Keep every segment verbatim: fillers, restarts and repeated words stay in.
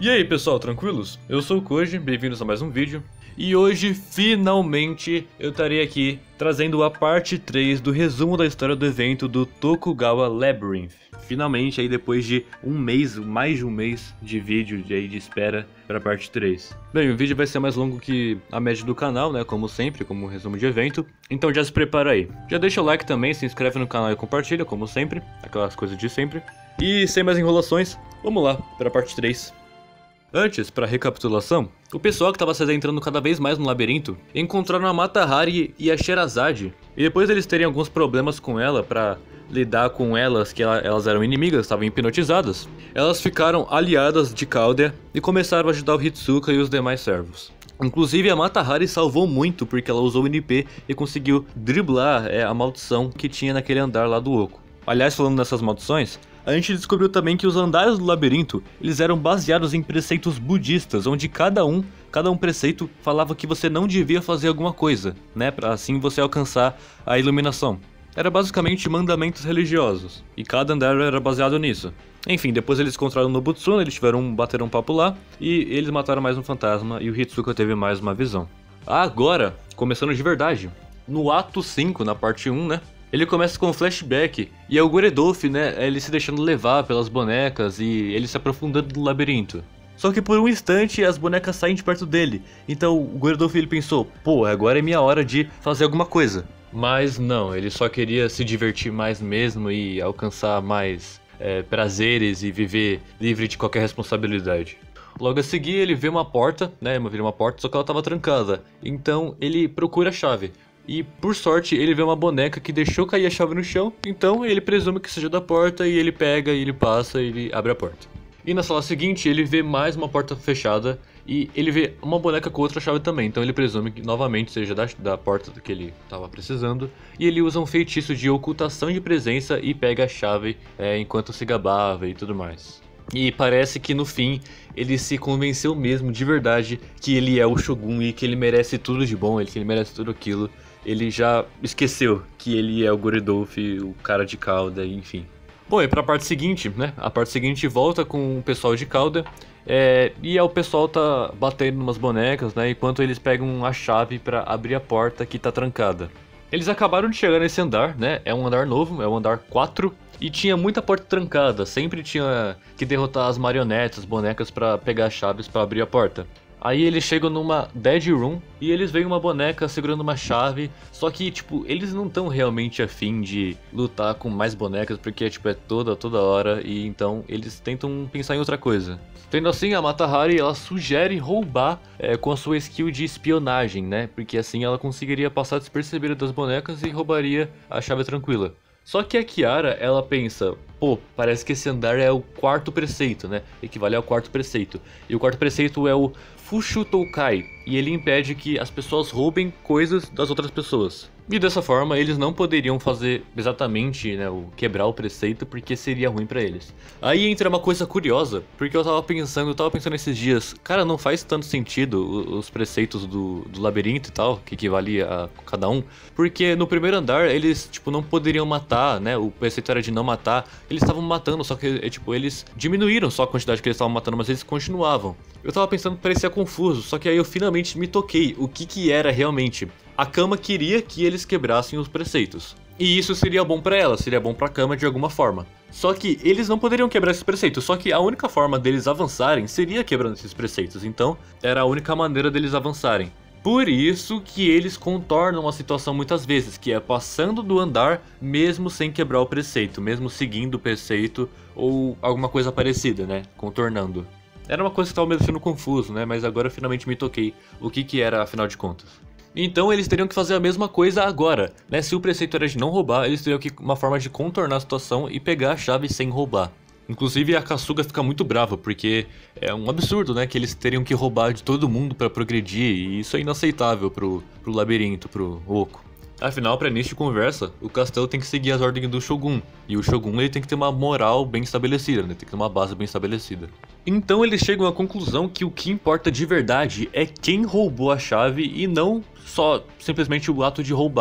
E aí pessoal, tranquilos? Eu sou o Koji, bem-vindos a mais um vídeo. E hoje, finalmente, eu estarei aqui trazendo a parte três do resumo da história do evento do Tokugawa Labyrinth. Finalmente, aí depois de um mês, mais de um mês de vídeo de, aí, de espera para a parte três. Bem, o vídeo vai ser mais longo que a média do canal, né, como sempre, como resumo de evento. Então já se prepara aí. Já deixa o like também, se inscreve no canal e compartilha, como sempre, aquelas coisas de sempre. E sem mais enrolações, vamos lá para a parte três. Antes, para recapitulação, o pessoal que estava se adentrando cada vez mais no labirinto encontraram a Mata Hari e a Sherazade, e depois eles terem alguns problemas com ela para lidar com elas, que ela, elas eram inimigas, estavam hipnotizadas, elas ficaram aliadas de Caldea e começaram a ajudar o Hitsuka e os demais servos. Inclusive a Mata Hari salvou muito porque ela usou o N P e conseguiu driblar é, a maldição que tinha naquele andar lá do oco. Aliás, falando nessas maldições, a gente descobriu também que os andares do labirinto, eles eram baseados em preceitos budistas, onde cada um, cada um preceito falava que você não devia fazer alguma coisa, né, para assim você alcançar a iluminação. Era basicamente mandamentos religiosos, e cada andar era baseado nisso. Enfim, depois eles encontraram o Nobutsuna, eles tiveram bateram um papo lá, e eles mataram mais um fantasma, e o Hitsuka teve mais uma visão. Agora, começando de verdade, no ato cinco, na parte um, né? Ele começa com um flashback, e é o Guredolf, né, ele se deixando levar pelas bonecas e ele se aprofundando no labirinto. Só que por um instante as bonecas saem de perto dele, então o Guredolf ele pensou, pô, agora é minha hora de fazer alguma coisa. Mas não, ele só queria se divertir mais mesmo e alcançar mais é, prazeres e viver livre de qualquer responsabilidade. Logo a seguir ele vê uma porta, né, vê uma porta, só que ela estava trancada, então ele procura a chave. E, por sorte, ele vê uma boneca que deixou cair a chave no chão, então ele presume que seja da porta e ele pega, e ele passa e ele abre a porta. E na sala seguinte, ele vê mais uma porta fechada e ele vê uma boneca com outra chave também, então ele presume que novamente seja da, da porta que ele estava precisando. E ele usa um feitiço de ocultação de presença e pega a chave é, enquanto se gabava e tudo mais. E parece que no fim ele se convenceu mesmo de verdade que ele é o Shogun e que ele merece tudo de bom, que ele merece tudo aquilo. Ele já esqueceu que ele é o Guredolf, o cara de Caldea, enfim. Bom, e pra parte seguinte, né? A parte seguinte volta com o pessoal de Caldea. É, e é, o pessoal tá batendo umas bonecas, né? Enquanto eles pegam a chave pra abrir a porta que tá trancada. Eles acabaram de chegar nesse andar, né? É um andar novo, é o andar quatro. E tinha muita porta trancada, sempre tinha que derrotar as marionetes, as bonecas pra pegar as chaves pra abrir a porta. Aí eles chegam numa Dead Room e eles veem uma boneca segurando uma chave. Só que, tipo, eles não estão realmente afim de lutar com mais bonecas, porque, tipo, é toda, toda hora. E então eles tentam pensar em outra coisa. Tendo assim, a Mata Hari, ela sugere roubar é, com a sua skill de espionagem, né? Porque assim ela conseguiria passar despercebida das bonecas e roubaria a chave tranquila. Só que a Kiara, ela pensa, pô, parece que esse andar é o quarto preceito, né? Equivale ao quarto preceito. E o quarto preceito é o Fushu Toukai, e ele impede que as pessoas roubem coisas das outras pessoas. E dessa forma, eles não poderiam fazer exatamente, né, o quebrar o preceito, porque seria ruim pra eles. Aí entra uma coisa curiosa, porque eu tava pensando, eu tava pensando esses dias, cara, não faz tanto sentido os preceitos do, do labirinto e tal, que equivalia a cada um, porque no primeiro andar eles, tipo, não poderiam matar, né, o preceito era de não matar, eles estavam matando, só que, tipo, eles diminuíram só a quantidade que eles estavam matando, mas eles continuavam. Eu tava pensando que parecia confuso, só que aí eu finalmente me toquei o que que era realmente. A Kama queria que eles quebrassem os preceitos. E isso seria bom pra ela, seria bom pra Kama de alguma forma. Só que eles não poderiam quebrar esses preceitos, só que a única forma deles avançarem seria quebrando esses preceitos, então era a única maneira deles avançarem. Por isso que eles contornam a situação muitas vezes, que é passando do andar mesmo sem quebrar o preceito, mesmo seguindo o preceito ou alguma coisa parecida, né, contornando. Era uma coisa que estava me deixando confuso, né, mas agora eu finalmente me toquei o que que era afinal de contas. Então eles teriam que fazer a mesma coisa agora, né? Se o preceito era de não roubar, eles teriam que uma forma de contornar a situação e pegar a chave sem roubar. Inclusive a Kasuga fica muito brava, porque é um absurdo, né? Que eles teriam que roubar de todo mundo para progredir, e isso é inaceitável pro, pro labirinto, pro oco. Afinal, para início de conversa, o castelo tem que seguir as ordens do Shogun, e o Shogun ele tem que ter uma moral bem estabelecida, né? Tem que ter uma base bem estabelecida. Então eles chegam à conclusão que o que importa de verdade é quem roubou a chave e não só simplesmente o ato de roubar.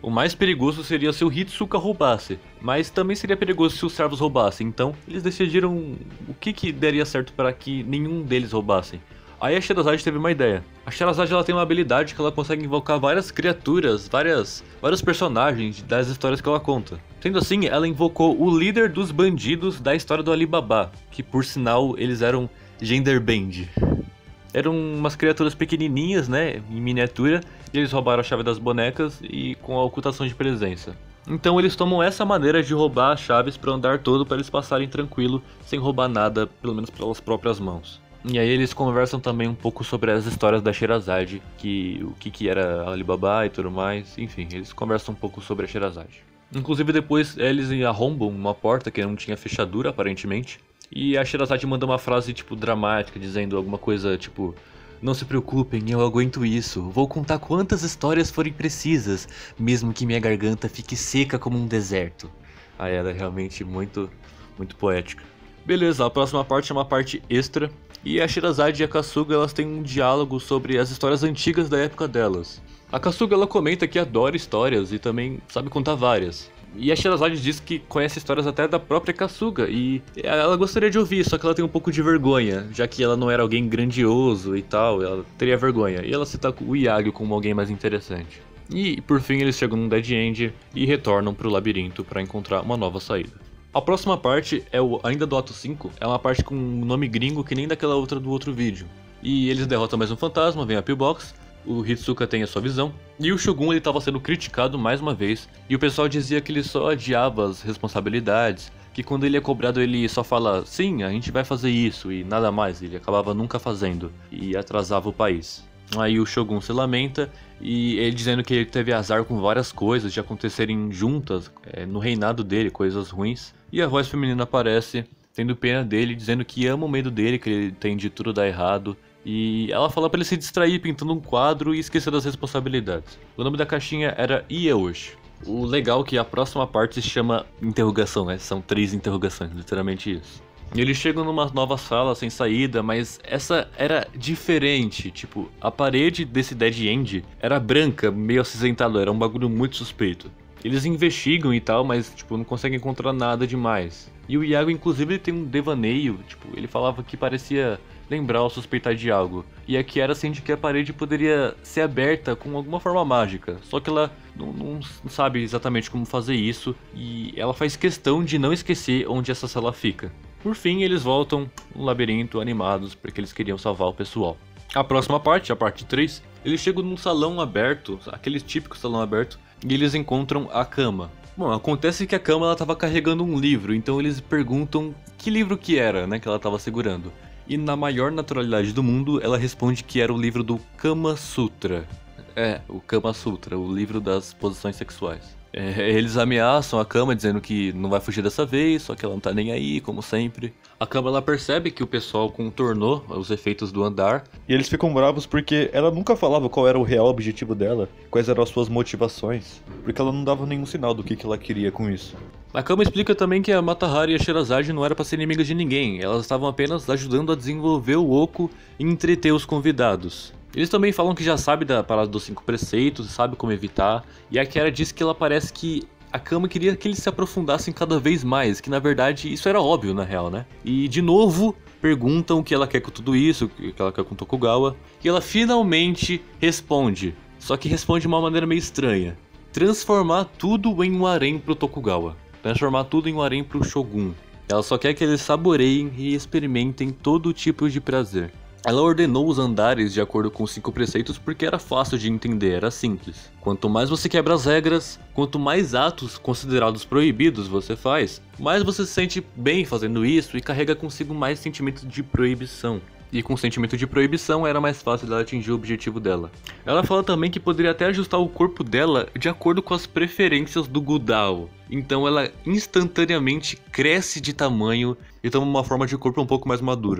O mais perigoso seria se o Hitsuka roubasse, mas também seria perigoso se os servos roubassem, então eles decidiram o que, que daria certo para que nenhum deles roubassem. Aí a Sherazade teve uma ideia. A Sherazade ela tem uma habilidade que ela consegue invocar várias criaturas, várias, vários personagens das histórias que ela conta. Sendo assim, ela invocou o líder dos bandidos da história do Alibaba, que por sinal eles eram genderbend. Eram umas criaturas pequenininhas, né, em miniatura, e eles roubaram a chave das bonecas e com a ocultação de presença. Então eles tomam essa maneira de roubar as chaves para o andar todo para eles passarem tranquilo, sem roubar nada, pelo menos pelas próprias mãos. E aí eles conversam também um pouco sobre as histórias da Sherazade, que, o que, que era Alibaba e tudo mais, enfim, eles conversam um pouco sobre a Sherazade. Inclusive depois eles arrombam uma porta que não tinha fechadura aparentemente, e a Sherazade manda uma frase tipo dramática, dizendo alguma coisa tipo: "Não se preocupem, eu aguento isso, vou contar quantas histórias forem precisas, mesmo que minha garganta fique seca como um deserto." Aí ela é realmente muito, muito poética. Beleza, a próxima parte é uma parte extra, e a Sherazade e a Kasuga elas têm um diálogo sobre as histórias antigas da época delas. A Kasuga ela comenta que adora histórias e também sabe contar várias. E a Sherazade diz que conhece histórias até da própria Kasuga e ela gostaria de ouvir, só que ela tem um pouco de vergonha, já que ela não era alguém grandioso e tal, ela teria vergonha. E ela cita o Yagyu como alguém mais interessante. E por fim eles chegam num dead end e retornam pro labirinto para encontrar uma nova saída. A próxima parte, é o, ainda do ato cinco, é uma parte com um nome gringo que nem daquela outra do outro vídeo. E eles derrotam mais um fantasma, vem a Pillbox, o Hitsuka tem a sua visão, e o Shogun ele estava sendo criticado mais uma vez, e o pessoal dizia que ele só adiava as responsabilidades, que quando ele é cobrado ele só fala, sim, a gente vai fazer isso, e nada mais, ele acabava nunca fazendo, e atrasava o país. Aí o Shogun se lamenta, e ele dizendo que ele teve azar com várias coisas de acontecerem juntas é, no reinado dele, coisas ruins, e a voz feminina aparece, tendo pena dele, dizendo que ama o medo dele, que ele tem de tudo dar errado. E ela fala pra ele se distrair pintando um quadro e esquecer das responsabilidades. O nome da caixinha era Ieoshi. O legal é que a próxima parte se chama interrogação, né? São três interrogações, literalmente isso. E eles chegam numa nova sala sem saída, mas essa era diferente. Tipo, a parede desse dead end era branca, meio acinzentada, era um bagulho muito suspeito. Eles investigam e tal, mas tipo, não conseguem encontrar nada demais. E o Yagyu, inclusive, ele tem um devaneio, tipo, ele falava que parecia lembrar ou suspeitar de algo. E aqui era assim de que a parede poderia ser aberta com alguma forma mágica. Só que ela não, não sabe exatamente como fazer isso. E ela faz questão de não esquecer onde essa sala fica. Por fim, eles voltam no labirinto animados porque eles queriam salvar o pessoal. A próxima parte, a parte três, eles chegam num salão aberto, aquele típico salão aberto, e eles encontram a cama. Bom, acontece que a cama ela estava carregando um livro, então eles perguntam que livro que era, né, que ela estava segurando. E na maior naturalidade do mundo, ela responde que era o livro do Kama Sutra. É, o Kama Sutra, o livro das posições sexuais. É, eles ameaçam a Kama dizendo que não vai fugir dessa vez, só que ela não tá nem aí, como sempre. A Kama ela percebe que o pessoal contornou os efeitos do andar. E eles ficam bravos porque ela nunca falava qual era o real objetivo dela, quais eram as suas motivações, porque ela não dava nenhum sinal do que, que ela queria com isso. A Kama explica também que a Matahari e a Sherazade não eram para ser inimigas de ninguém, elas estavam apenas ajudando a desenvolver o oco e entreter os convidados. Eles também falam que já sabe da parada dos cinco preceitos, sabe como evitar, e a Kiara diz que ela parece que a Kama queria que eles se aprofundassem cada vez mais, que na verdade isso era óbvio na real, né? E de novo perguntam o que ela quer com tudo isso, o que ela quer com Tokugawa, e ela finalmente responde, só que responde de uma maneira meio estranha. Transformar tudo em um harém pro Tokugawa, transformar tudo em um harém pro Shogun. Ela só quer que eles saboreiem e experimentem todo tipo de prazer. Ela ordenou os andares de acordo com os cinco preceitos porque era fácil de entender, era simples. Quanto mais você quebra as regras, quanto mais atos considerados proibidos você faz, mais você se sente bem fazendo isso e carrega consigo mais sentimento de proibição. E com o sentimento de proibição era mais fácil dela atingir o objetivo dela. Ela fala também que poderia até ajustar o corpo dela de acordo com as preferências do Gudao. Então ela instantaneamente cresce de tamanho e toma uma forma de corpo um pouco mais madura.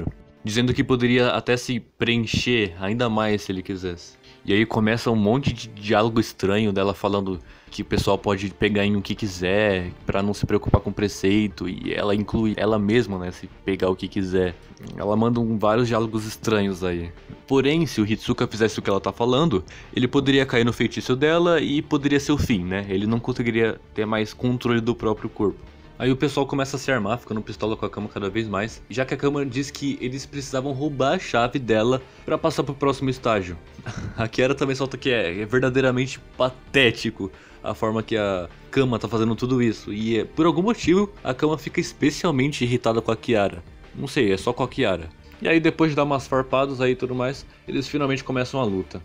dizendo que poderia até se preencher ainda mais se ele quisesse. E aí começa um monte de diálogo estranho dela falando que o pessoal pode pegar em o que quiser pra não se preocupar com o preceito, e ela inclui ela mesma, né, se pegar o que quiser. Ela manda um, vários diálogos estranhos aí. Porém, se o Hitsuka fizesse o que ela tá falando, ele poderia cair no feitiço dela e poderia ser o fim, né? Ele não conseguiria ter mais controle do próprio corpo. Aí o pessoal começa a se armar, ficando pistola com a Kama cada vez mais, já que a Kama diz que eles precisavam roubar a chave dela pra passar pro próximo estágio. A Kiara também solta que é, é verdadeiramente patético a forma que a Kama tá fazendo tudo isso, e é, por algum motivo a Kama fica especialmente irritada com a Kiara. Não sei, é só com a Kiara. E aí depois de dar umas farpadas aí e tudo mais, eles finalmente começam a luta.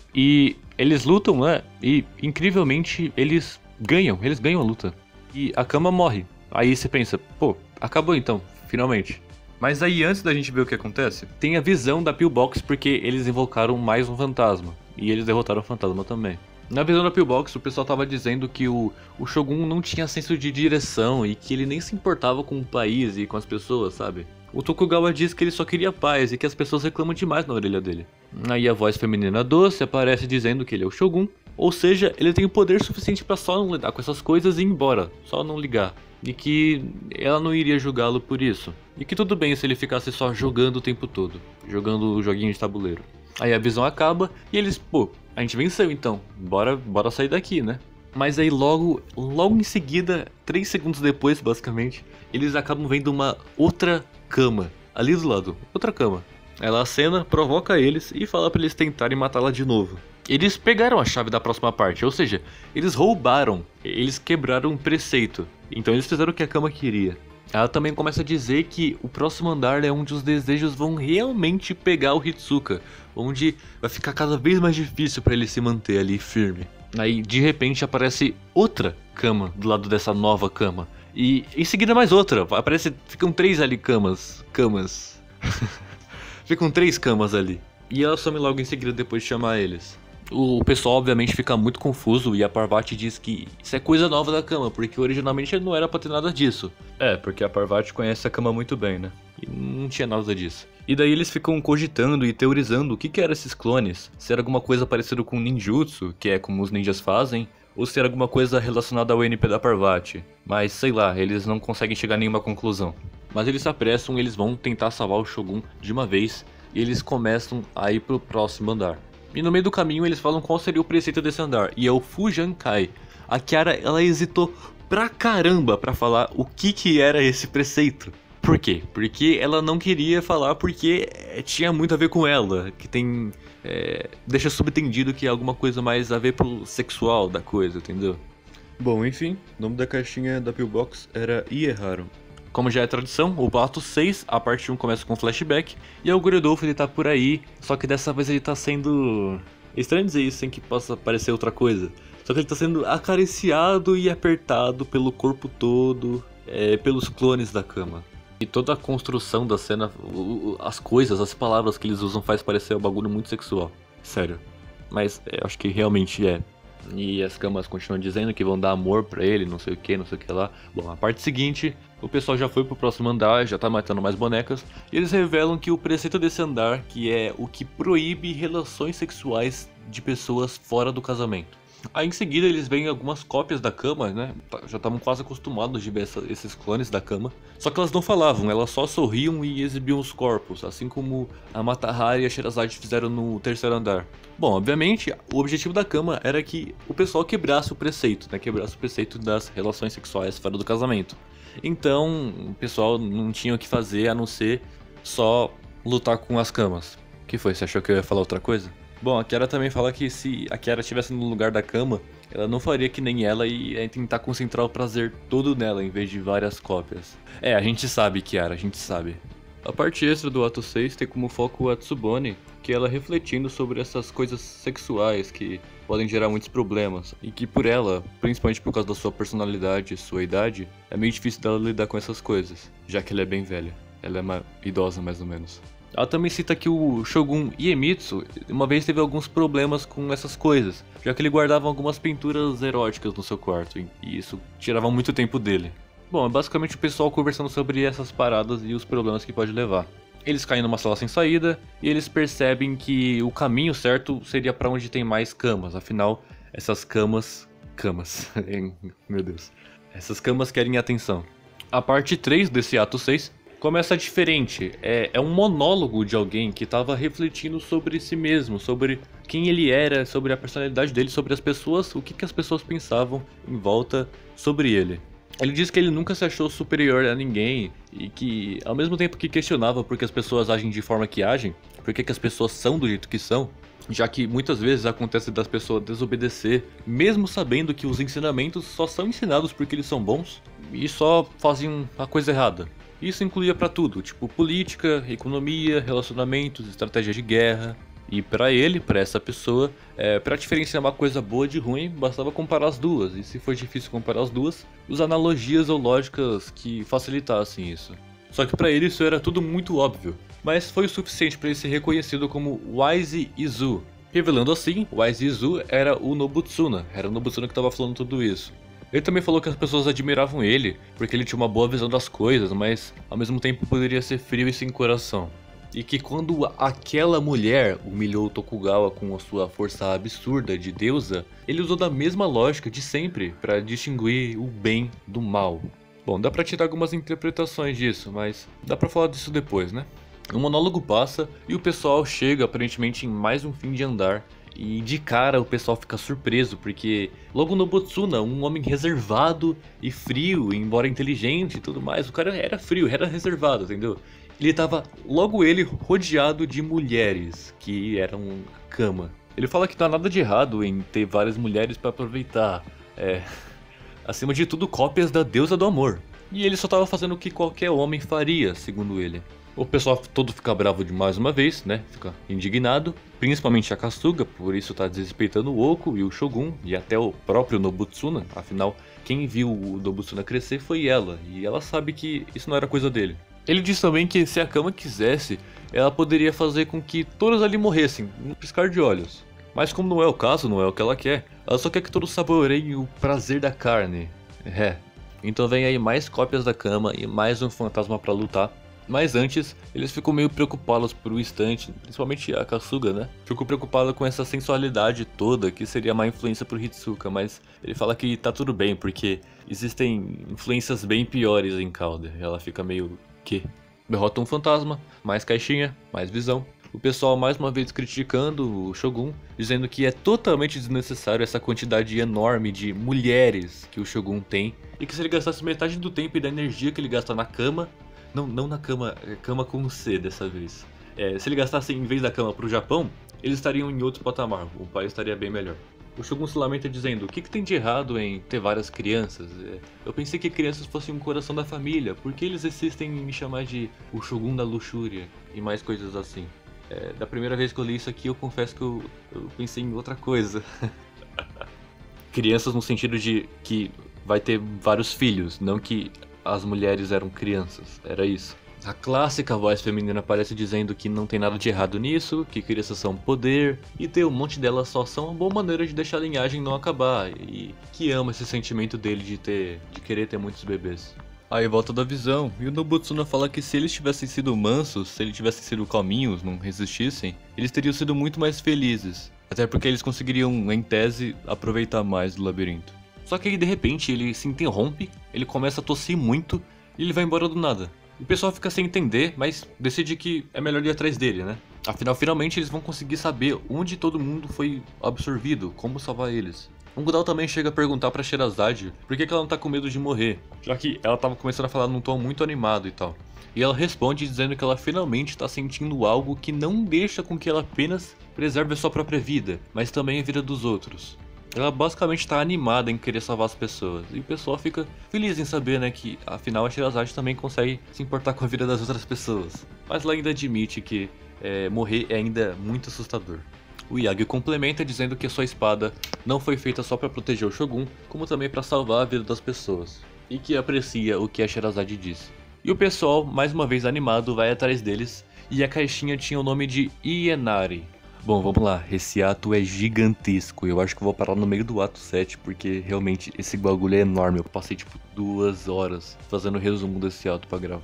E eles lutam, né? E incrivelmente eles ganham, eles ganham a luta. E a Kama morre. Aí você pensa, pô, acabou então, finalmente. Mas aí antes da gente ver o que acontece, tem a visão da Pillbox porque eles invocaram mais um fantasma. E eles derrotaram o fantasma também. Na visão da Pillbox, o pessoal tava dizendo que o, o Shogun não tinha senso de direção e que ele nem se importava com o país e com as pessoas, sabe? O Tokugawa diz que ele só queria paz e que as pessoas reclamam demais na orelha dele. Aí a voz feminina doce aparece dizendo que ele é o Shogun, ou seja, ele tem o poder suficiente pra só não lidar com essas coisas e ir embora, só não ligar. E que ela não iria julgá-lo por isso. E que tudo bem se ele ficasse só jogando o tempo todo, jogando o joguinho de tabuleiro. Aí a visão acaba e eles, pô, a gente venceu então, bora, bora sair daqui, né? Mas aí logo, logo em seguida, três segundos depois basicamente, eles acabam vendo uma outra Kama, ali do lado, outra Kama. Ela acena, provoca eles e fala pra eles tentarem matá-la de novo. Eles pegaram a chave da próxima parte, ou seja, eles roubaram, eles quebraram um preceito. Então eles fizeram o que a Kama queria. Ela também começa a dizer que o próximo andar é onde os desejos vão realmente pegar o Hitsuka, onde vai ficar cada vez mais difícil pra ele se manter ali firme. Aí de repente aparece outra Kama do lado dessa nova Kama. E em seguida mais outra, aparece, ficam três ali camas, camas. Ficam três camas ali. E ela some logo em seguida depois de chamar eles. O pessoal obviamente fica muito confuso e a Parvati diz que isso é coisa nova da Kama, porque originalmente não era pra ter nada disso. É, porque a Parvati conhece a Kama muito bem, né? E não tinha nada disso. E daí eles ficam cogitando e teorizando o que que eram esses clones. Se era alguma coisa parecida com ninjutsu, que é como os ninjas fazem, ou se era alguma coisa relacionada ao N P da Parvati. Mas sei lá, eles não conseguem chegar a nenhuma conclusão. Mas eles se apressam e eles vão tentar salvar o Shogun de uma vez, e eles começam a ir pro próximo andar. E no meio do caminho eles falam qual seria o preceito desse andar, e é o Fujankai. A Kiara, ela hesitou pra caramba pra falar o que que era esse preceito. Por quê? Porque ela não queria falar porque tinha muito a ver com ela, que tem... É, deixa subentendido que é alguma coisa mais a ver pro sexual da coisa, entendeu? Bom, enfim, o nome da caixinha da Pillbox era Ieharu. Como já é tradição, o ato seis, a parte um começa com flashback, e o Gorodolfo ele tá por aí, só que dessa vez ele tá sendo... É estranho dizer isso sem que possa parecer outra coisa, só que ele tá sendo acariciado e apertado pelo corpo todo, é, pelos clones da Kama. E toda a construção da cena, as coisas, as palavras que eles usam faz parecer um bagulho muito sexual, sério. Mas é, acho que realmente é. E as Kamas continuam dizendo que vão dar amor pra ele, não sei o que, não sei o que lá. Bom, a parte seguinte, o pessoal já foi pro próximo andar, já tá matando mais bonecas. E eles revelam que o preceito desse andar, que é o que proíbe relações sexuais de pessoas fora do casamento. Aí em seguida eles veem algumas cópias da Kama, né? Já estavam quase acostumados de ver essa, esses clones da Kama. Só que elas não falavam, elas só sorriam e exibiam os corpos, assim como a Matahari e a Sherazade fizeram no terceiro andar. Bom, obviamente, o objetivo da Kama era que o pessoal quebrasse o preceito, né? Quebrasse o preceito das relações sexuais fora do casamento. Então, o pessoal não tinha o que fazer a não ser só lutar com as Kamas. O que foi? Você achou que eu ia falar outra coisa? Bom, a Kiara também fala que se a Kiara estivesse no lugar da Kama, ela não faria que nem ela e ia tentar concentrar o prazer todo nela em vez de várias cópias. É, a gente sabe, Kiara, a gente sabe. A parte extra do ato seis tem como foco a Tsubone, que ela refletindo sobre essas coisas sexuais que podem gerar muitos problemas, e que por ela, principalmente por causa da sua personalidade e sua idade, é meio difícil dela lidar com essas coisas, já que ela é bem velha. Ela é uma idosa mais ou menos. Ela também cita que o Shogun Iemitsu uma vez teve alguns problemas com essas coisas, já que ele guardava algumas pinturas eróticas no seu quarto, e isso tirava muito tempo dele. Bom, é basicamente o pessoal conversando sobre essas paradas e os problemas que pode levar. Eles caem numa sala sem saída e eles percebem que o caminho certo seria para onde tem mais camas. Afinal, essas camas... Camas... Meu Deus. Essas camas querem atenção. A parte três desse ato seis começa diferente. É, é um monólogo de alguém que estava refletindo sobre si mesmo, sobre quem ele era, sobre a personalidade dele, sobre as pessoas, o que, que as pessoas pensavam em volta sobre ele. Ele diz que ele nunca se achou superior a ninguém e que, ao mesmo tempo que questionava por que as pessoas agem de forma que agem, por que, que as pessoas são do jeito que são, já que muitas vezes acontece das pessoas desobedecer, mesmo sabendo que os ensinamentos só são ensinados porque eles são bons e só fazem a coisa errada. Isso incluía pra tudo, tipo política, economia, relacionamentos, estratégia de guerra. E pra ele, pra essa pessoa, é, pra diferenciar uma coisa boa de ruim, bastava comparar as duas. E se for difícil comparar as duas, usar analogias ou lógicas que facilitassem isso. Só que pra ele isso era tudo muito óbvio. Mas foi o suficiente para ele ser reconhecido como Wise Izu. Revelando assim, Wise Izu era o Nobutsuna, era o Nobutsuna que estava falando tudo isso. Ele também falou que as pessoas admiravam ele, porque ele tinha uma boa visão das coisas, mas ao mesmo tempo poderia ser frio e sem coração. E que quando aquela mulher humilhou Tokugawa com a sua força absurda de deusa, ele usou da mesma lógica de sempre para distinguir o bem do mal. Bom, dá pra tirar algumas interpretações disso, mas dá pra falar disso depois, né? O monólogo passa e o pessoal chega aparentemente em mais um fim de andar. E de cara o pessoal fica surpreso, porque logo no Nobutsuna, um homem reservado e frio, embora inteligente e tudo mais, o cara era frio, era reservado, entendeu? Ele tava, logo ele, rodeado de mulheres, que eram cama. Ele fala que não há nada de errado em ter várias mulheres pra aproveitar. É... Acima de tudo, cópias da deusa do amor. E ele só tava fazendo o que qualquer homem faria, segundo ele. O pessoal todo fica bravo de mais uma vez, né? Fica indignado. Principalmente a Kasuga, por isso tá desrespeitando o Oku e o Shogun. E até o próprio Nobutsuna. Afinal, quem viu o Nobutsuna crescer foi ela. E ela sabe que isso não era coisa dele. Ele diz também que se a Kama quisesse, ela poderia fazer com que todos ali morressem, num piscar de olhos. Mas como não é o caso, não é o que ela quer, ela só quer que todos saboreiem o prazer da carne. É. Então vem aí mais cópias da Kama e mais um fantasma pra lutar. Mas antes, eles ficam meio preocupados por um instante, principalmente a Kasuga, né? Ficou preocupada com essa sensualidade toda, que seria má influência pro Hitsuka, mas ele fala que tá tudo bem, porque existem influências bem piores em Calder. Ela fica meio... que? Derrota um fantasma, mais caixinha, mais visão. O pessoal mais uma vez criticando o Shogun, dizendo que é totalmente desnecessário essa quantidade enorme de mulheres que o Shogun tem, e que se ele gastasse metade do tempo e da energia que ele gasta na cama, não, não na cama, é cama com C dessa vez, é, se ele gastasse em vez da cama pro Japão, eles estariam em outro patamar, o país estaria bem melhor. O Shogun se lamenta dizendo, o que, que tem de errado em ter várias crianças? Eu pensei que crianças fossem um coração da família, por que eles insistem em me chamar de o Shogun da luxúria e mais coisas assim? É, da primeira vez que eu li isso aqui, eu confesso que eu, eu pensei em outra coisa. Crianças no sentido de que vai ter vários filhos, não que as mulheres eram crianças, era isso. A clássica voz feminina aparece dizendo que não tem nada de errado nisso, que crianças são poder, e ter um monte delas só são uma boa maneira de deixar a linhagem não acabar, e que ama esse sentimento dele de ter, de querer ter muitos bebês. Aí volta da visão, e o Nobutsuna fala que se eles tivessem sido mansos, se eles tivessem sido calminhos, não resistissem, eles teriam sido muito mais felizes. Até porque eles conseguiriam, em tese, aproveitar mais do labirinto. Só que aí de repente ele se interrompe, ele começa a tossir muito, e ele vai embora do nada. O pessoal fica sem entender, mas decide que é melhor ir atrás dele, né? Afinal, finalmente eles vão conseguir saber onde todo mundo foi absorvido, como salvar eles. O Gudal também chega a perguntar pra Sherazade por que, que ela não tá com medo de morrer, já que ela tava começando a falar num tom muito animado e tal. E ela responde dizendo que ela finalmente tá sentindo algo que não deixa com que ela apenas preserve a sua própria vida, mas também a vida dos outros. Ela basicamente tá animada em querer salvar as pessoas, e o pessoal fica feliz em saber, né, que afinal a Sherazade também consegue se importar com a vida das outras pessoas. Mas ela ainda admite que é, morrer é ainda muito assustador. O Yagi complementa dizendo que a sua espada não foi feita só para proteger o Shogun, como também para salvar a vida das pessoas, e que aprecia o que a Sherazade disse. E o pessoal, mais uma vez animado, vai atrás deles, e a caixinha tinha o nome de Ienari. Bom, vamos lá, esse ato é gigantesco, eu acho que eu vou parar no meio do ato sete, porque realmente esse bagulho é enorme, eu passei tipo duas horas fazendo o resumo desse ato pra gravar.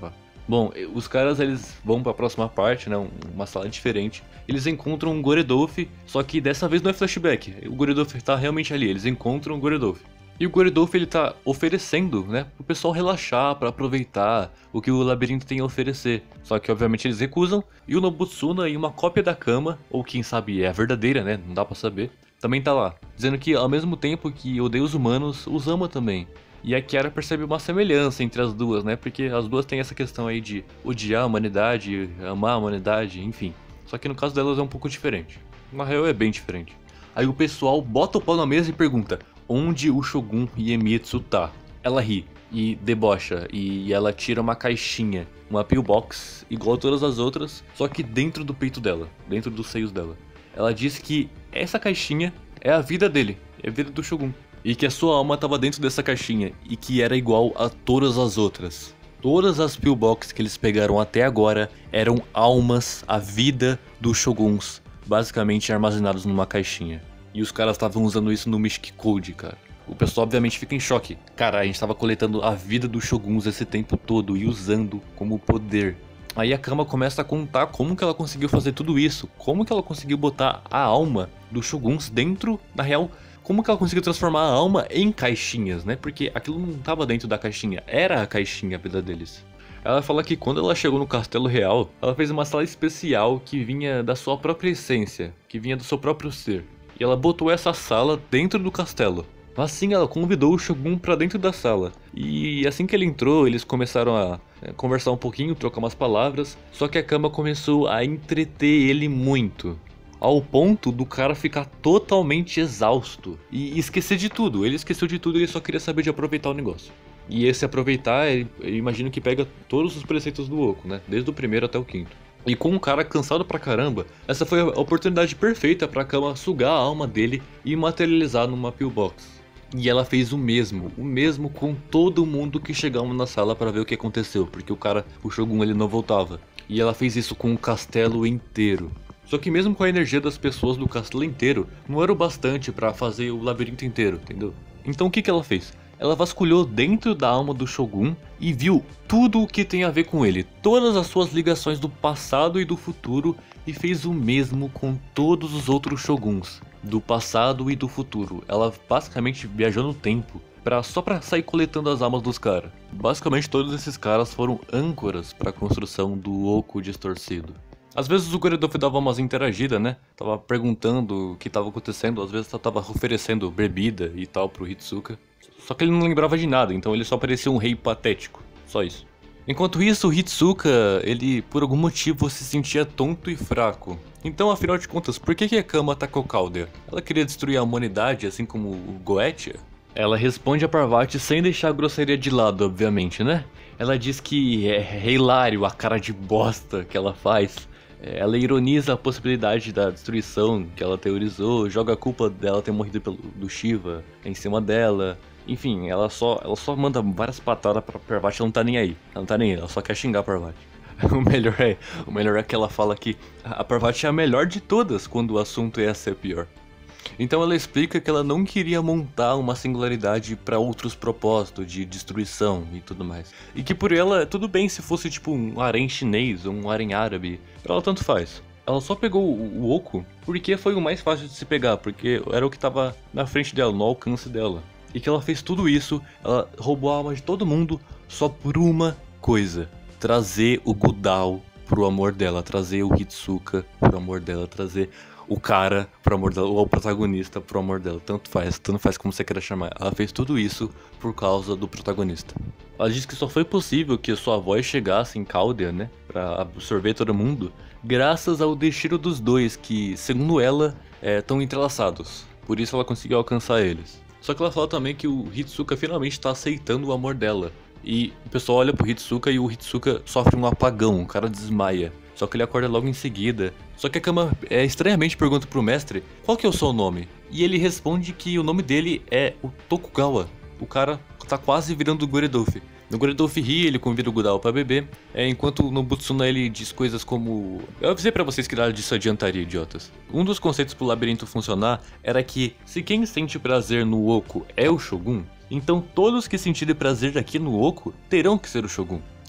Bom, os caras eles vão pra próxima parte, né, uma sala diferente. Eles encontram um Goredolf, só que dessa vez não é flashback. O Goredolf tá realmente ali, eles encontram o Goredolf. E o Goredolf ele tá oferecendo, né, pro pessoal relaxar, pra aproveitar o que o labirinto tem a oferecer. Só que obviamente eles recusam, e o Nobutsuna e uma cópia da Kama, ou quem sabe é a verdadeira, né, não dá pra saber, também tá lá, dizendo que ao mesmo tempo que odeia os humanos, os ama também. E a Kiara percebe uma semelhança entre as duas, né? Porque as duas têm essa questão aí de odiar a humanidade, amar a humanidade, enfim. Só que no caso delas é um pouco diferente. Na real é bem diferente. Aí o pessoal bota o pau na mesa e pergunta: onde o Shogun Iemitsu tá? Ela ri e debocha e ela tira uma caixinha, uma pillbox, igual a todas as outras, só que dentro do peito dela, dentro dos seios dela. Ela diz que essa caixinha é a vida dele, é a vida do Shogun. E que a sua alma estava dentro dessa caixinha e que era igual a todas as outras. Todas as pillboxes que eles pegaram até agora eram almas, a vida dos Shoguns, basicamente armazenados numa caixinha. E os caras estavam usando isso no Mystic Code, cara. O pessoal obviamente fica em choque. Cara, a gente estava coletando a vida dos Shoguns esse tempo todo e usando como poder. Aí a Kama começa a contar como que ela conseguiu fazer tudo isso. Como que ela conseguiu botar a alma dos Shoguns dentro, na real... Como que ela conseguiu transformar a alma em caixinhas, né? Porque aquilo não estava dentro da caixinha, era a caixinha a vida deles. Ela fala que quando ela chegou no Castelo Real, ela fez uma sala especial que vinha da sua própria essência, que vinha do seu próprio ser. E ela botou essa sala dentro do castelo. Assim ela convidou o Shogun pra dentro da sala. E assim que ele entrou, eles começaram a conversar um pouquinho, trocar umas palavras. Só que a Kama começou a entreter ele muito. Ao ponto do cara ficar totalmente exausto e esquecer de tudo. Ele esqueceu de tudo e ele só queria saber de aproveitar o negócio. E esse aproveitar, eu imagino que pega todos os preceitos do Oco, né? Desde o primeiro até o quinto. E com um cara cansado pra caramba, essa foi a oportunidade perfeita pra Kama sugar a alma dele e materializar numa pillbox. E ela fez o mesmo, o mesmo com todo mundo que chegava na sala pra ver o que aconteceu, porque o cara, o Shogun, ele não voltava. E ela fez isso com o castelo inteiro. Só que mesmo com a energia das pessoas do castelo inteiro, não era o bastante pra fazer o labirinto inteiro, entendeu? Então o que que ela fez? Ela vasculhou dentro da alma do Shogun e viu tudo o que tem a ver com ele, todas as suas ligações do passado e do futuro, e fez o mesmo com todos os outros Shoguns, do passado e do futuro. Ela basicamente viajou no tempo, pra, só pra sair coletando as almas dos caras. Basicamente todos esses caras foram âncoras pra construção do Oco distorcido. Às vezes o Goredolf dava umas interagidas, né? Tava perguntando o que tava acontecendo, às vezes tava oferecendo bebida e tal pro Hitsuka. Só que ele não lembrava de nada, então ele só parecia um rei patético, só isso. Enquanto isso, o Hitsuka, ele por algum motivo se sentia tonto e fraco. Então, afinal de contas, por que que a Kama atacou Calder? Ela queria destruir a humanidade, assim como o Goetia? Ela responde a Parvati sem deixar a grosseria de lado, obviamente, né? Ela diz que é hilário a cara de bosta que ela faz. Ela ironiza a possibilidade da destruição que ela teorizou, joga a culpa dela ter morrido pelo, do Shiva em cima dela. Enfim, ela só, ela só manda várias patadas pra Parvati, ela não tá nem aí. Ela não tá nem aí, ela só quer xingar a Parvati. O melhor é, o melhor é que ela fala que a Parvati é a melhor de todas quando o assunto é ser pior. Então ela explica que ela não queria montar uma singularidade para outros propósitos de destruição e tudo mais. E que por ela, tudo bem se fosse tipo um harém chinês ou um harém árabe, pra ela tanto faz. Ela só pegou o, o Oco porque foi o mais fácil de se pegar, porque era o que tava na frente dela, no alcance dela. E que ela fez tudo isso, ela roubou a alma de todo mundo só por uma coisa: trazer o Gudao pro amor dela, trazer o Hitsuka pro amor dela, trazer o cara pro amor dela, ou o protagonista pro amor dela, tanto faz, tanto faz como você queira chamar. Ela fez tudo isso por causa do protagonista. Ela disse que só foi possível que sua voz chegasse em Caldia, né, pra absorver todo mundo, graças ao destino dos dois, que, segundo ela, estão é, entrelaçados. Por isso ela conseguiu alcançar eles. Só que ela fala também que o Hitsuka finalmente tá aceitando o amor dela. E o pessoal olha pro Hitsuka e o Hitsuka sofre um apagão, o cara desmaia. Só que ele acorda logo em seguida. Só que a Kama é, estranhamente pergunta pro mestre qual que é o seu nome. E ele responde que o nome dele é o Tokugawa. O cara tá quase virando o Goredolf. No Goredolf ri, ele convida o Gudao pra beber, é, enquanto no Nobutsuna ele diz coisas como... Eu avisei pra vocês que nada disso adiantaria, idiotas. Um dos conceitos pro labirinto funcionar era que, se quem sente prazer no Oco é o Shogun, então todos que sentirem prazer aqui no Oco terão que ser o Shogun.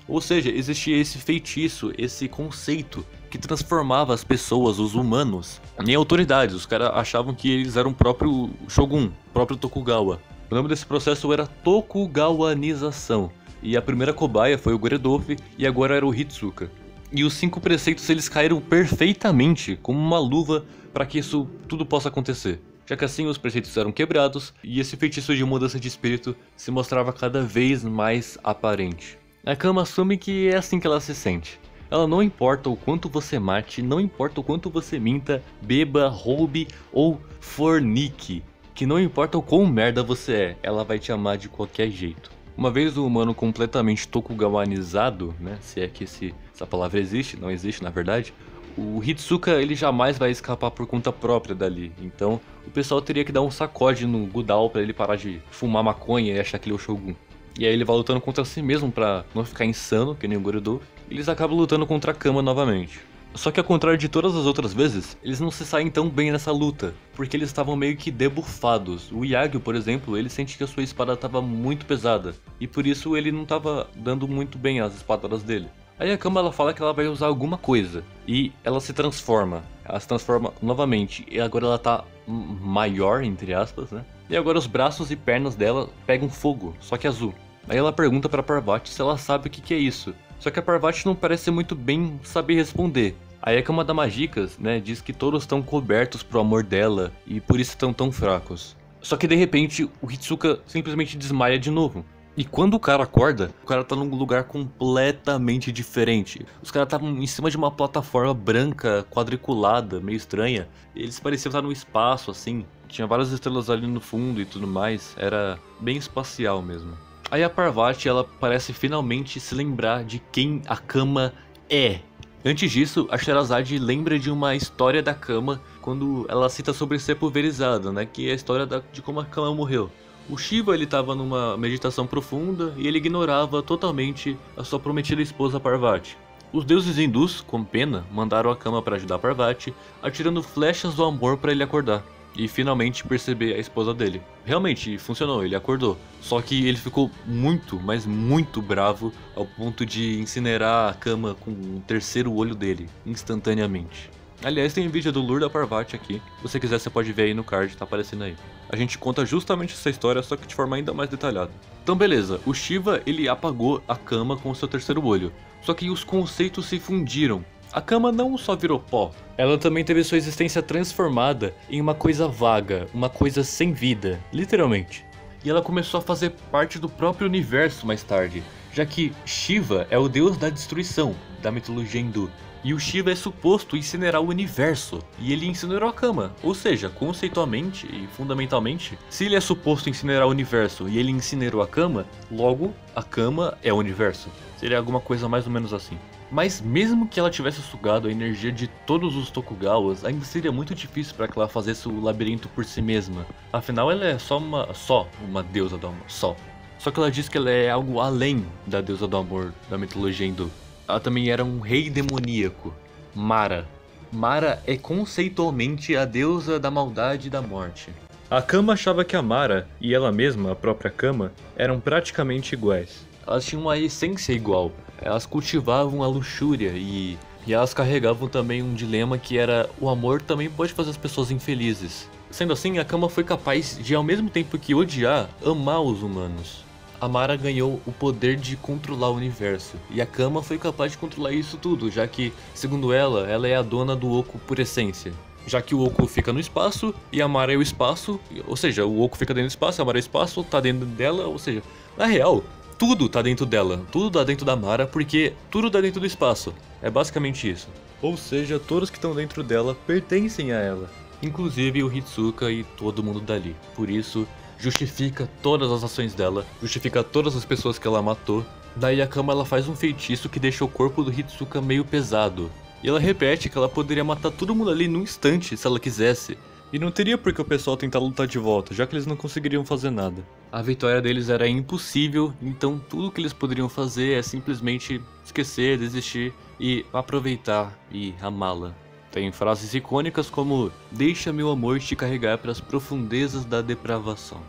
Ou seja, existia esse feitiço, esse conceito que transformava as pessoas, os humanos, em autoridades. Os caras achavam que eles eram o próprio Shogun, o próprio Tokugawa. O nome desse processo era Tokugawanização. E a primeira cobaia foi o Goredolf e agora era o Hitsuka. E os cinco preceitos eles caíram perfeitamente, como uma luva, para que isso tudo possa acontecer. Já que assim os preceitos eram quebrados e esse feitiço de mudança de espírito se mostrava cada vez mais aparente. A Kama assume que é assim que ela se sente. Ela não importa o quanto você mate, não importa o quanto você minta, beba, roube ou fornique. Que não importa o quão merda você é, ela vai te amar de qualquer jeito. Uma vez o humano completamente tokugawanizado, né, se é que esse, essa palavra existe, não existe na verdade, o Hitsuka ele jamais vai escapar por conta própria dali. Então o pessoal teria que dar um sacode no Gudal pra ele parar de fumar maconha e achar que ele é o Shogun. E aí ele vai lutando contra si mesmo pra não ficar insano, que nem o Goredolf. E eles acabam lutando contra a Kama novamente. Só que ao contrário de todas as outras vezes, eles não se saem tão bem nessa luta, porque eles estavam meio que debufados. O Yagyu, por exemplo, ele sente que a sua espada estava muito pesada, e por isso ele não estava dando muito bem as espadadas dele. Aí a Kama ela fala que ela vai usar alguma coisa, e ela se transforma. Ela se transforma novamente, e agora ela tá maior, entre aspas, né? E agora os braços e pernas dela pegam fogo, só que azul. Aí ela pergunta pra Parvati se ela sabe o que, que é isso. Só que a Parvati não parece muito bem saber responder. Aí a Kama da Magicas, né, diz que todos estão cobertos pro amor dela e por isso estão tão fracos. Só que de repente o Hitsuka simplesmente desmaia de novo. E quando o cara acorda, o cara tá num lugar completamente diferente. Os caras estavam em cima de uma plataforma branca, quadriculada, meio estranha. Eles pareciam estar no espaço, assim. Tinha várias estrelas ali no fundo e tudo mais. Era bem espacial mesmo. Aí a Parvati, ela parece finalmente se lembrar de quem a Kama é. Antes disso, a Sherazade lembra de uma história da Kama quando ela cita sobre ser pulverizada, né? Que é a história da, de como a Kama morreu. O Shiva ele estava numa meditação profunda e ele ignorava totalmente a sua prometida esposa Parvati. Os deuses hindus, com pena, mandaram a Kama para ajudar Parvati, atirando flechas do amor para ele acordar e finalmente perceber a esposa dele. Realmente funcionou, ele acordou. Só que ele ficou muito, mas muito bravo ao ponto de incinerar a Kama com o terceiro olho dele, instantaneamente. Aliás, tem um vídeo do Lur da Parvati aqui. Se você quiser, você pode ver aí no card, tá aparecendo aí. A gente conta justamente essa história, só que de forma ainda mais detalhada. Então beleza, o Shiva ele apagou a Kama com o seu terceiro olho. Só que os conceitos se fundiram. A Kama não só virou pó, ela também teve sua existência transformada em uma coisa vaga, uma coisa sem vida, literalmente. E ela começou a fazer parte do próprio universo mais tarde, já que Shiva é o deus da destruição, da mitologia hindu. E o Shiva é suposto incinerar o universo, e ele incinerou a Kama. Ou seja, conceitualmente e fundamentalmente, se ele é suposto incinerar o universo e ele incinerou a Kama, logo a Kama é o universo. Seria alguma coisa mais ou menos assim. Mas mesmo que ela tivesse sugado a energia de todos os Tokugawas, ainda seria muito difícil para que ela fizesse o labirinto por si mesma. Afinal, ela é só uma, só uma deusa do amor, só. Só que ela diz que ela é algo além da deusa do amor da mitologia hindu. Ela também era um rei demoníaco, Mara. Mara é conceitualmente a deusa da maldade e da morte. A Kama achava que a Mara e ela mesma, a própria Kama, eram praticamente iguais. Elas tinham uma essência igual, elas cultivavam a luxúria e, e elas carregavam também um dilema que era o amor também pode fazer as pessoas infelizes. Sendo assim, a Kama foi capaz de, ao mesmo tempo que odiar, amar os humanos. A Mara ganhou o poder de controlar o universo, e a Kama foi capaz de controlar isso tudo, já que, segundo ela, ela é a dona do Oco por essência. Já que o Oco fica no espaço, e a Mara é o espaço, ou seja, o Oco fica dentro do espaço, a Mara é o espaço, tá dentro dela, ou seja, na real, tudo tá dentro dela, tudo tá dentro da Mara, porque tudo tá dentro do espaço, é basicamente isso. Ou seja, todos que estão dentro dela pertencem a ela, inclusive o Hitsuka e todo mundo dali, por isso justifica todas as ações dela, justifica todas as pessoas que ela matou. Daí a Kama ela faz um feitiço que deixa o corpo do Hitsuka meio pesado. E ela repete que ela poderia matar todo mundo ali num instante se ela quisesse. E não teria por que o pessoal tentar lutar de volta, já que eles não conseguiriam fazer nada. A vitória deles era impossível, então tudo que eles poderiam fazer é simplesmente esquecer, desistir e aproveitar e amá-la. Tem frases icônicas como "Deixa meu amor te carregar para as profundezas da depravação".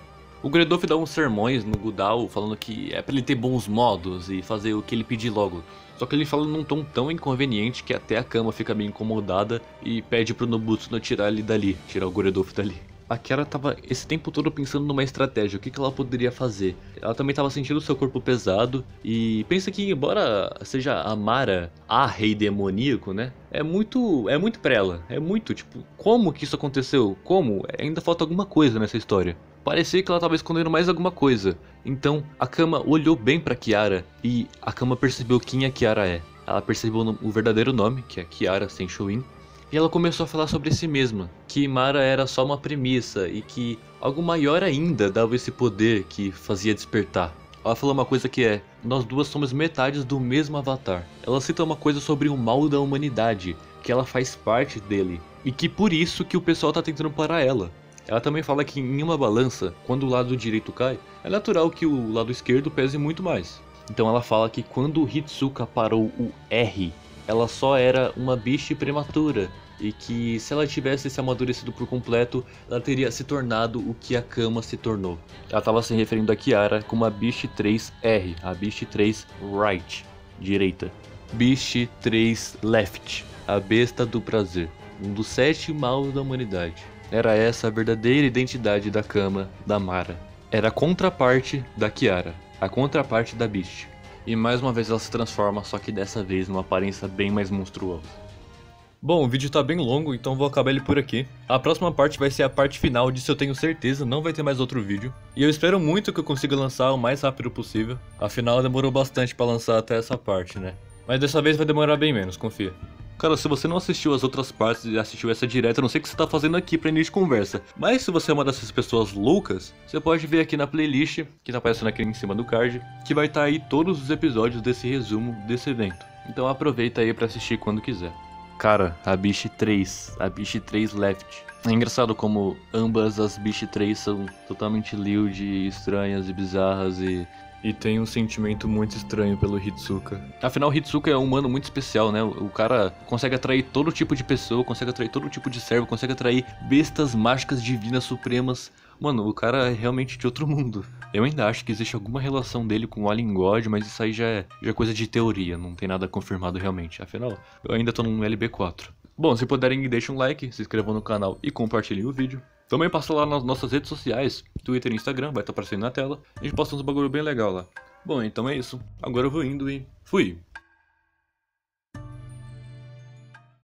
O Gredoff dá uns sermões no Gudao falando que é pra ele ter bons modos e fazer o que ele pedir logo. Só que ele fala num tom tão inconveniente que até a Kama fica meio incomodada e pede pro Nobutsuna tirar ele dali, tirar o Gredoff dali. A Kiara tava esse tempo todo pensando numa estratégia, o que, que ela poderia fazer. Ela também tava sentindo seu corpo pesado e pensa que embora seja a Mara a rei demoníaco, né? É muito, é muito pra ela, é muito tipo, como que isso aconteceu? Como? Ainda falta alguma coisa nessa história. Parecia que ela estava escondendo mais alguma coisa. Então a Kama olhou bem para Kiara e a Kama percebeu quem a Kiara é. Ela percebeu o verdadeiro nome, que é Kiara Senshoin. E ela começou a falar sobre si mesma, que Mara era só uma premissa e que algo maior ainda dava esse poder que fazia despertar. Ela falou uma coisa que é, nós duas somos metades do mesmo avatar. Ela cita uma coisa sobre o mal da humanidade, que ela faz parte dele. E que por isso que o pessoal tá tentando parar ela. Ela também fala que em uma balança, quando o lado direito cai, é natural que o lado esquerdo pese muito mais. Então ela fala que quando o Hitsuka parou o R, ela só era uma bicha prematura. E que se ela tivesse se amadurecido por completo, ela teria se tornado o que a Kama se tornou. Ela estava se referindo a Kiara como a Biche três R, a Biche três Right, direita. Biche três Left, a besta do prazer, um dos sete maus da humanidade. Era essa a verdadeira identidade da Kama, da Mara. Era a contraparte da Kiara, a contraparte da Biche. E mais uma vez ela se transforma, só que dessa vez numa aparência bem mais monstruosa. Bom, o vídeo tá bem longo, então vou acabar ele por aqui. A próxima parte vai ser a parte final, disso eu tenho certeza, não vai ter mais outro vídeo. E eu espero muito que eu consiga lançar o mais rápido possível. Afinal, demorou bastante pra lançar até essa parte, né? Mas dessa vez vai demorar bem menos, confia. Cara, se você não assistiu as outras partes e assistiu essa direto, eu não sei o que você tá fazendo aqui pra início de conversa. Mas se você é uma dessas pessoas loucas, você pode ver aqui na playlist, que tá aparecendo aqui em cima do card, que vai estar aí todos os episódios desse resumo desse evento. Então aproveita aí pra assistir quando quiser. Cara, a Biche três, a Biche três Left. É engraçado como ambas as Biche três são totalmente lewd, estranhas e bizarras e... E tem um sentimento muito estranho pelo Hitsuka. Afinal, o Hitsuka é um humano muito especial, né? O cara consegue atrair todo tipo de pessoa, consegue atrair todo tipo de servo, consegue atrair bestas mágicas divinas supremas. Mano, o cara é realmente de outro mundo. Eu ainda acho que existe alguma relação dele com o Alien God, mas isso aí já é, já é coisa de teoria, não tem nada confirmado realmente. Afinal, eu ainda tô num L B quatro. Bom, se puderem, deixem um like, se inscrevam no canal e compartilhem o vídeo. Também passa lá nas nossas redes sociais, Twitter e Instagram, vai estar aparecendo na tela. A gente posta uns bagulho bem legal lá. Bom, então é isso. Agora eu vou indo e fui!